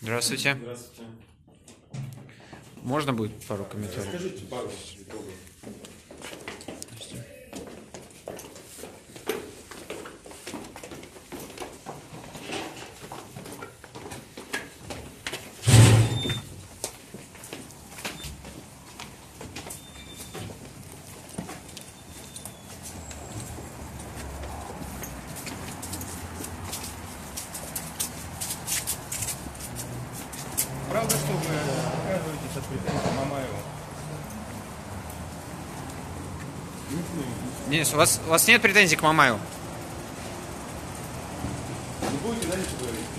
Здравствуйте. Здравствуйте. Можно будет пару комментариев? Расскажите пару итогов. Правда, что вы отказываетесь от претензий Мамаеву? Денис, у вас нет претензий к Мамаеву? Не будете дальше говорить?